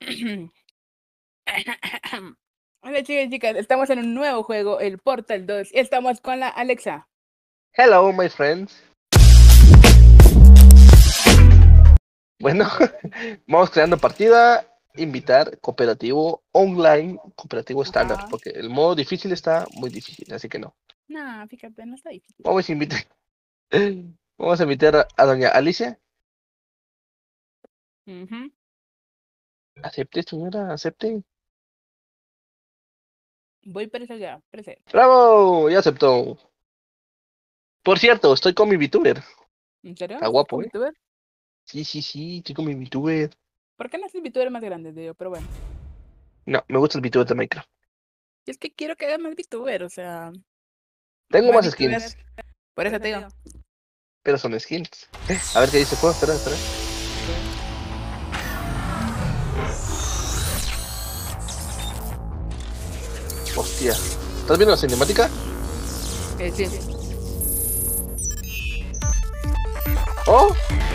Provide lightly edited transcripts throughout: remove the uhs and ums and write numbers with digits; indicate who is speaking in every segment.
Speaker 1: Hola chicos y chicas, estamos en un nuevo juego, el Portal 2, y estamos con la Alexa.
Speaker 2: Hello, my friends. Bueno, vamos creando partida, invitar, cooperativo, online, cooperativo estándar,
Speaker 1: Ajá.
Speaker 2: porque el modo difícil está muy difícil, así que no.
Speaker 1: No, fíjate, no está difícil.
Speaker 2: Vamos a invitar, vamos a invitar a doña Alicia.
Speaker 1: Ujú.
Speaker 2: Acepte, señora, acepte.
Speaker 1: Voy para allá, prese.
Speaker 2: ¡Bravo! Ya aceptó. Por cierto, estoy con mi VTuber.
Speaker 1: ¿En serio?
Speaker 2: Está
Speaker 1: ¿Estás
Speaker 2: guapo,
Speaker 1: con
Speaker 2: ¿eh?
Speaker 1: VTuber?
Speaker 2: Sí, estoy con mi VTuber.
Speaker 1: ¿Por qué no es el VTuber más grande, digo? Pero bueno.
Speaker 2: No, me gusta el VTuber de Minecraft.
Speaker 1: Y es que quiero que haga más VTuber, o sea...
Speaker 2: Tengo
Speaker 1: Más
Speaker 2: más
Speaker 1: VTuber.
Speaker 2: skins,
Speaker 1: Por eso te digo.
Speaker 2: pero son skins. A ver qué dice el juego, espera. Hostia. ¿Estás viendo la cinemática?
Speaker 1: Sí.
Speaker 2: ¡Oh!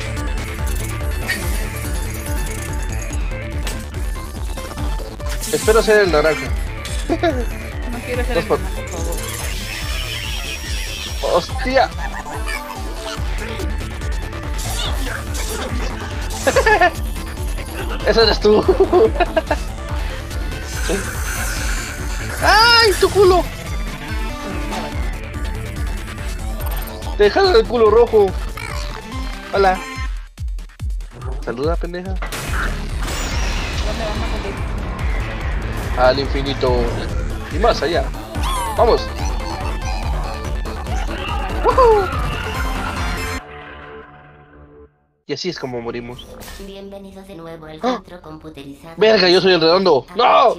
Speaker 2: Espero ser el naranja.
Speaker 1: No quiero ser el
Speaker 2: Dos
Speaker 1: más, por favor.
Speaker 2: ¡Hostia! Ese eres tú. ¡Ay, tu culo! Te dejaron el culo rojo. Hola. Saluda, pendeja.
Speaker 1: ¿Dónde vamos a salir?
Speaker 2: Al infinito. Y más allá. Vamos. ¡Woohoo! Y así es como morimos.
Speaker 3: Bienvenido de nuevo al centro computerizado.
Speaker 2: ¡Verga, yo soy el redondo! ¡No!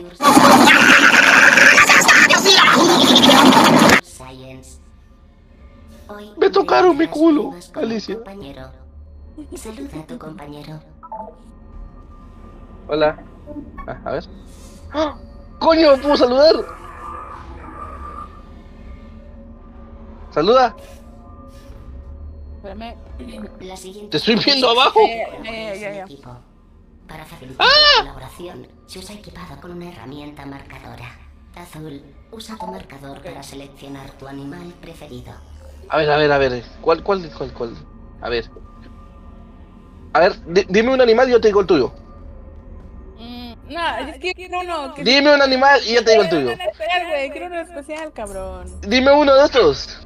Speaker 3: Science. Hoy
Speaker 2: Me tocaron mi
Speaker 3: aprenderás
Speaker 2: culo,
Speaker 3: pruebas con un
Speaker 2: Alicia.
Speaker 3: compañero. Saluda a tu compañero.
Speaker 2: Hola. A ver. ¡Ah! ¡Coño! ¿Puedo saludar? ¡Saluda!
Speaker 1: Espérame.
Speaker 3: La siguiente
Speaker 2: ¡Te estoy viendo
Speaker 3: prueba
Speaker 2: abajo!
Speaker 3: es en
Speaker 1: Ya.
Speaker 3: equipo. Para facilitar la colaboración, se os ha equipado con una herramienta marcadora. Azul, usa tu marcador para seleccionar tu animal preferido.
Speaker 2: A ver. ¿Cuál? A ver. A ver, dime un animal y yo te digo el tuyo.
Speaker 1: No, es que quiero uno que...
Speaker 2: Dime un animal y yo te digo el
Speaker 1: Quiero
Speaker 2: tuyo.
Speaker 1: uno especial, güey. Quiero uno especial, cabrón.
Speaker 2: Dime uno de estos.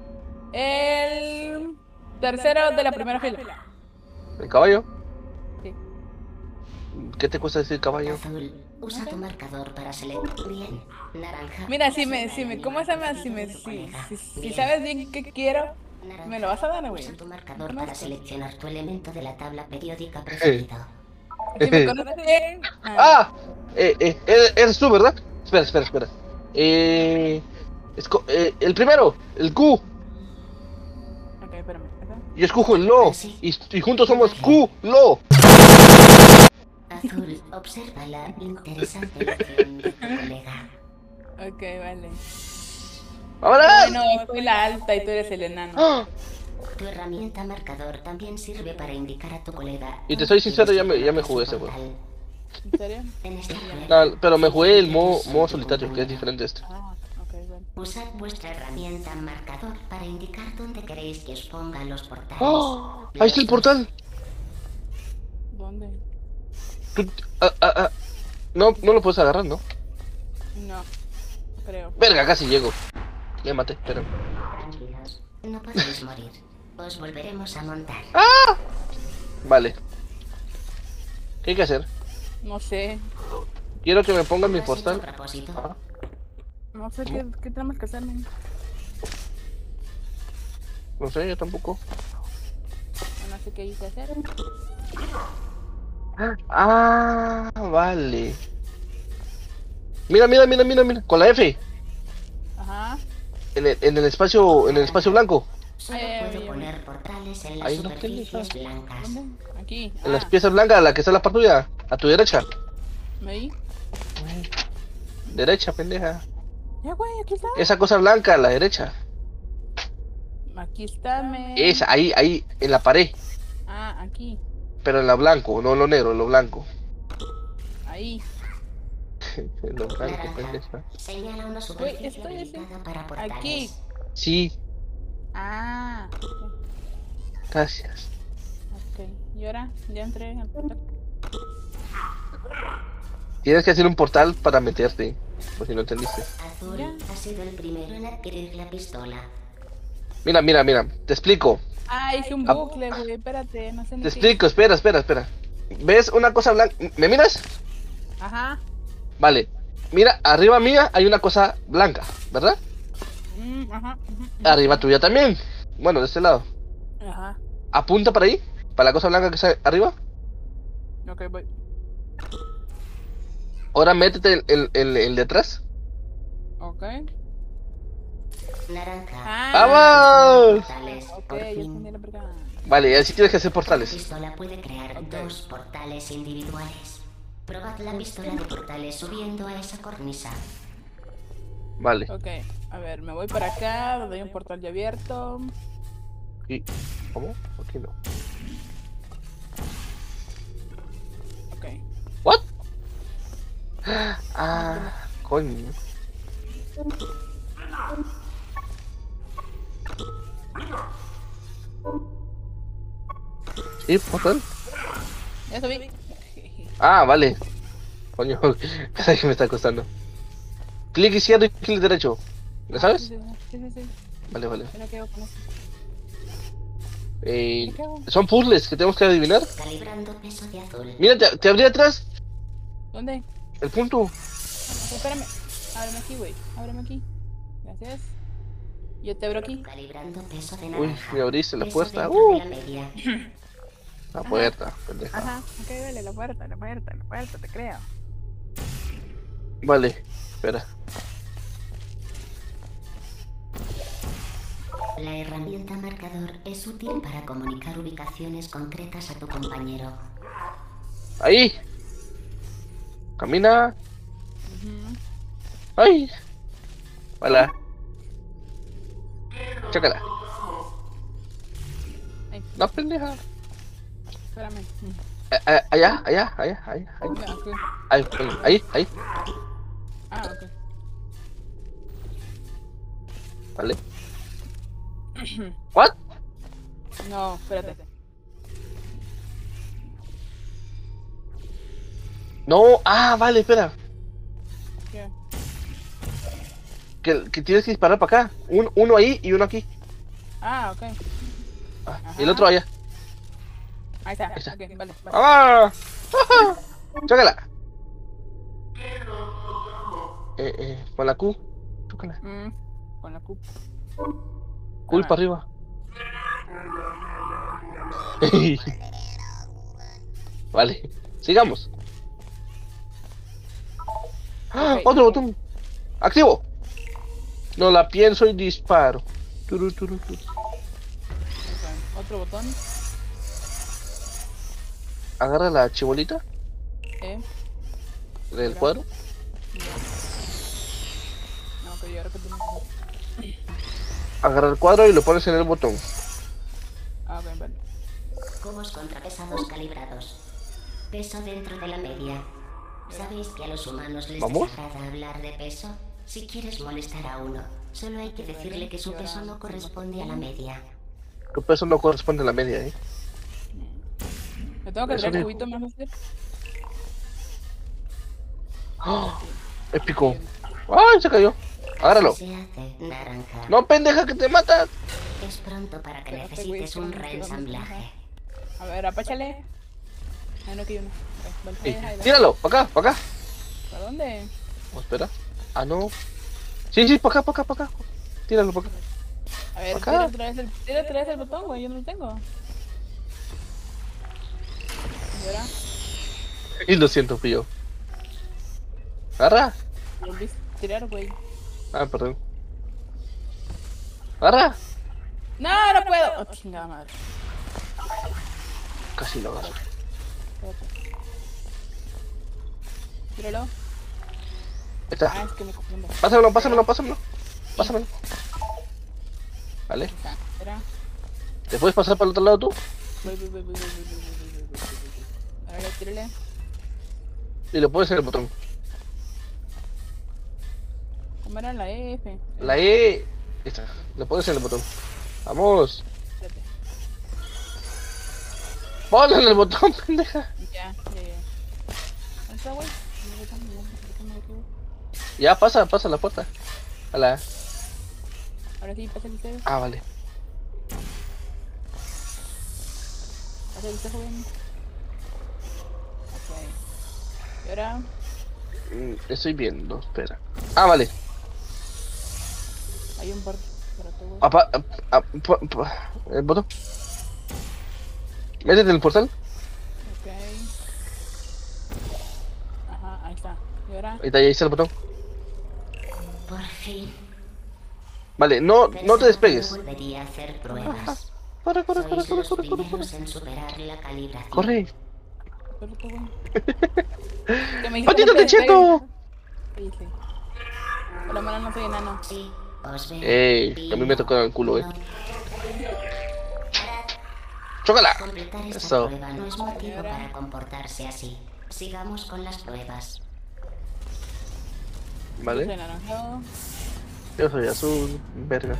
Speaker 1: El tercero de la primera fila.
Speaker 2: ¿El caballo?
Speaker 1: Sí.
Speaker 2: ¿Qué te cuesta decir caballo?
Speaker 3: Azul, usa tu marcador para seleccionar. Bien. Naranja.
Speaker 1: Mira, ¿cómo se llama? Si sabes bien qué quiero, me lo vas a dar, güey.
Speaker 3: Usa tu marcador para seleccionar tu elemento de la tabla periódica
Speaker 2: Eh.
Speaker 3: preferido.
Speaker 1: Si me conoces bien.
Speaker 2: ¡Ah! Eres tú, ¿verdad? Espera. El primero, el Q.
Speaker 1: Ok, espérame.
Speaker 2: Yo escojo el Lo.
Speaker 3: Sí.
Speaker 2: Y juntos somos Q, Lo.
Speaker 3: Azul, observa la interesante lección de tu colega.
Speaker 1: Ok, vale.
Speaker 2: ¡Vámonos!
Speaker 1: Bueno, soy la alta y tú eres el enano.
Speaker 2: ¡Ah!
Speaker 3: Tu herramienta marcador también sirve para indicar a tu colega.
Speaker 2: Y te soy sincero, ya me jugué ese juego.
Speaker 1: ¿En serio?
Speaker 3: En esta prueba,
Speaker 2: No, pero me jugué el modo solitario, que es diferente a este.
Speaker 1: Ah, ok, bueno.
Speaker 3: usad vuestra herramienta marcador para indicar dónde queréis que os pongan los portales.
Speaker 2: ¡Oh! ¡Ahí está el portal!
Speaker 1: ¿Dónde?
Speaker 2: Tú- No lo puedes agarrar, ¿no?
Speaker 1: No, creo.
Speaker 2: Verga, casi llego. Me maté, pero...
Speaker 3: Tranquilos, no podéis morir. Os volveremos a montar.
Speaker 2: Vale. ¿Qué hay que hacer?
Speaker 1: No sé.
Speaker 2: Quiero que me pongan mi
Speaker 3: ¿Lo has hecho a
Speaker 2: postal.
Speaker 3: propósito?
Speaker 2: Ah,
Speaker 1: No sé qué tenemos que hacer, men.
Speaker 2: no sé, yo tampoco.
Speaker 1: No sé qué hice hacer.
Speaker 2: Ah, vale. Mira. Con la F.
Speaker 1: Ajá.
Speaker 2: En el espacio blanco.
Speaker 3: Solo puedo poner portales en las
Speaker 2: Ahí no
Speaker 3: superficies
Speaker 2: tienes,
Speaker 3: blancas.
Speaker 1: ¿Dónde? Aquí.
Speaker 2: En las piezas blancas, la que está en la parte tuya. A tu derecha.
Speaker 1: Ahí.
Speaker 2: Derecha, pendeja.
Speaker 1: Ya, güey, aquí está.
Speaker 2: Esa cosa blanca a la derecha.
Speaker 1: Aquí está, men.
Speaker 2: Esa, ahí, en la pared.
Speaker 1: Ah, aquí.
Speaker 2: Pero en la blanco, no en lo negro, en lo blanco.
Speaker 1: Ahí.
Speaker 2: No, claro, qué
Speaker 3: Naranja.
Speaker 2: pendeja.
Speaker 3: Señala una
Speaker 1: Uy,
Speaker 3: superficie
Speaker 1: estoy
Speaker 3: habilitada para portales.
Speaker 1: aquí.
Speaker 2: Sí,
Speaker 1: Ah.
Speaker 2: gracias.
Speaker 1: Ok. Y ahora ya entré al portal.
Speaker 2: Tienes que hacer un portal para meterte, por si no entendiste.
Speaker 3: Azul
Speaker 1: Ya.
Speaker 3: ha sido el primero en adquirir la pistola.
Speaker 2: Mira, mira, mira, te explico.
Speaker 1: Ah, hice un
Speaker 2: Ah.
Speaker 1: bucle, güey. Espérate, no sé ni
Speaker 2: Te
Speaker 1: qué
Speaker 2: explico,
Speaker 1: hice.
Speaker 2: espera. ¿Ves una cosa blanca? ¿Me miras?
Speaker 1: Ajá.
Speaker 2: Vale. Mira, arriba mía hay una cosa blanca, ¿verdad?
Speaker 1: Ajá.
Speaker 2: Arriba tuya también. Bueno, de este lado.
Speaker 1: Ajá.
Speaker 2: Apunta para ahí, para la cosa blanca que está arriba.
Speaker 1: Ok, voy.
Speaker 2: Ahora métete el de atrás.
Speaker 1: Ok.
Speaker 3: Naranja.
Speaker 1: Ah.
Speaker 2: ¡Vamos!
Speaker 3: Portales.
Speaker 1: Ok,
Speaker 3: Por
Speaker 1: ya
Speaker 3: fin.
Speaker 1: entendí la pregunta.
Speaker 2: Vale, así tienes que hacer
Speaker 3: La
Speaker 2: portales.
Speaker 3: pistola puede crear
Speaker 1: Ok.
Speaker 3: 2 portales individuales. Probad la pistola de portales subiendo a esa cornisa.
Speaker 2: Vale.
Speaker 1: Ok. A ver, me voy para acá, donde hay un portal ya abierto.
Speaker 2: Aquí. ¿Cómo? Aquí no.
Speaker 1: Ok.
Speaker 2: ¿What? Ah, coño. ¿Sí, portal?
Speaker 1: Ya subí.
Speaker 2: Ah, vale. Coño, pensé que me está costando. Clic izquierdo y clic derecho. ¿Lo sabes?
Speaker 1: Sí.
Speaker 2: Vale.
Speaker 1: Mira qué hago con esto.
Speaker 2: Eh,
Speaker 1: ¿Qué hago?
Speaker 2: son puzzles que tenemos que adivinar.
Speaker 3: Calibrando peso de azul.
Speaker 2: Mira, te abrí atrás
Speaker 1: ¿Dónde?
Speaker 2: el punto.
Speaker 1: Ok, espérame. Ábreme aquí, güey. Ábreme aquí. Gracias. Yo te abro aquí.
Speaker 3: Calibrando peso de
Speaker 2: Uy,
Speaker 3: naranja.
Speaker 2: me abriste la
Speaker 3: Peso
Speaker 2: puerta.
Speaker 3: dentro de la media.
Speaker 2: La puerta, pendeja.
Speaker 1: Ajá. Ok, vale, la puerta, te creo.
Speaker 2: Vale, espera.
Speaker 3: La herramienta marcador es útil para comunicar ubicaciones concretas a tu compañero.
Speaker 2: Ahí. Camina.
Speaker 1: Ujú.
Speaker 2: Ay. Hola. Chécala.
Speaker 1: Ay,
Speaker 2: No, pendeja.
Speaker 1: espérame.
Speaker 2: Allá.
Speaker 1: ¿Dónde? Ok.
Speaker 2: Ahí.
Speaker 1: Ah, ok.
Speaker 2: Vale. What?
Speaker 1: No, espérate.
Speaker 2: No, vale, espera.
Speaker 1: ¿Qué?
Speaker 2: Que tienes que disparar para acá. Uno ahí y uno aquí.
Speaker 1: Ah, ok.
Speaker 2: Y el otro allá.
Speaker 1: Ahí está.
Speaker 2: está.
Speaker 1: Ok, vale.
Speaker 2: ¡Ah! Chócala. Con la Q. Chócala.
Speaker 1: Con la Q.
Speaker 2: Q y para arriba. Vale, sigamos. ¡Ah!
Speaker 1: Ok.
Speaker 2: Otro botón. Activo. No la pienso y disparo. Turu.
Speaker 1: Ok, otro botón.
Speaker 2: Agarra la chibolita del
Speaker 1: Mira.
Speaker 2: cuadro.
Speaker 1: No, ok, ¿y ahora qué tengo que hacer?
Speaker 2: Agarra el cuadro y lo pones en el botón.
Speaker 1: Ah, ok, vale.
Speaker 3: Cubos contrapesados calibrados. Peso dentro de la media. ¿Sabéis que a los humanos les
Speaker 2: ¿Vamos?
Speaker 3: desagrada hablar de peso? Si quieres molestar a uno, solo hay que decirle que su peso no corresponde a la media.
Speaker 2: Tu peso no corresponde a la media,
Speaker 1: ¿Me tengo que
Speaker 2: Eso
Speaker 1: traer
Speaker 2: dijo.
Speaker 1: cubito más hacer?
Speaker 2: ¡Oh! Épico. ¡Ay, se cayó! Agárralo.
Speaker 3: Así se hace, naranja.
Speaker 2: No, pendeja, que te mata.
Speaker 3: Es pronto para que
Speaker 1: Espérate,
Speaker 3: necesites
Speaker 1: güey,
Speaker 3: un
Speaker 1: que no me
Speaker 3: reensamblaje.
Speaker 1: A ver, apáchale. Ah, no, que yo no. Ok, vale, ahí,
Speaker 2: Tíralo, para acá.
Speaker 1: ¿Para dónde?
Speaker 2: Oh, espera. No. Sí, para acá. Tíralo para acá.
Speaker 1: A ver,
Speaker 2: Acá.
Speaker 1: tira otra vez el botón, güey, yo no lo tengo. ¿Y ahora?
Speaker 2: Y lo siento, pillo. Agarra.
Speaker 1: Volviste a tirar, güey.
Speaker 2: Perdón. Agarra.
Speaker 1: No, no puedo. Oh, chingada madre.
Speaker 2: Casi lo agarro.
Speaker 1: Espérate. Tíralo.
Speaker 2: Ahí está.
Speaker 1: Ah, es que me confundo.
Speaker 2: Pásamelo. Vale.
Speaker 1: Ahí está, espera.
Speaker 2: ¿Te puedes pasar para el otro lado tú?
Speaker 1: Voy. A ver, tírale.
Speaker 2: Y lo pones en el botón.
Speaker 1: ¿Cómo era la F?
Speaker 2: La E. Esta. Lo pones en el botón. Vamos.
Speaker 1: Espérate.
Speaker 2: Ponlo en el botón, pendeja.
Speaker 1: Ya. ¿Dónde está, güey?
Speaker 2: Ya, pasa la puerta. Hola.
Speaker 1: Ahora sí, pasa el usted.
Speaker 2: Ah, vale.
Speaker 1: Pasa el usted, joven. Ok. Y ahora.
Speaker 2: Estoy viendo, espera. Ah, vale.
Speaker 1: Hay un par para todo.
Speaker 2: El botón. Métete en el portal.
Speaker 1: Ok. Ajá, ahí está. Y ahora.
Speaker 2: Ahí está el botón.
Speaker 3: Por fin.
Speaker 2: Vale, no te
Speaker 3: Pensaba que
Speaker 2: despegues.
Speaker 3: no volvería a hacer pruebas.
Speaker 2: Corre.
Speaker 3: Sois los primeros en superar la calibración.
Speaker 2: Corre.
Speaker 1: Perfecto, güey. ¿Qué me dijiste?
Speaker 2: ¡Patito
Speaker 1: No te
Speaker 2: Cheto!
Speaker 1: despegues. Sí, sí. Por lo menos no soy enano.
Speaker 3: Sí, os veo.
Speaker 2: Ey, a mí me tocó el culo, ¡Chócala!
Speaker 3: Completar esta
Speaker 2: Eso.
Speaker 3: prueba no es motivo para comportarse así. Sigamos con las pruebas.
Speaker 1: Yo soy
Speaker 2: Vale.
Speaker 1: naranjado.
Speaker 2: Yo soy azul. Verga.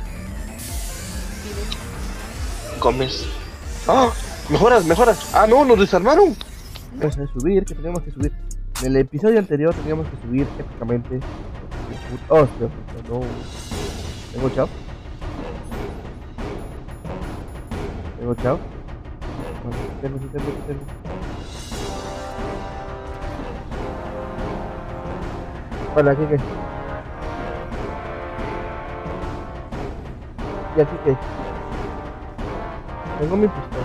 Speaker 1: Y
Speaker 2: Comes. ¡Ah! ¡Mejoras! ¡Ah, no! ¡Nos desarmaron!
Speaker 4: Vamos a subir, que teníamos que subir. En el episodio anterior teníamos que subir épicamente. Hostia, no. ¿Tengo chao? ¿Tengo chao? Bueno, sí tengo. Hola, ¿qué? ¿Y aquí qué? Tengo mi pistola.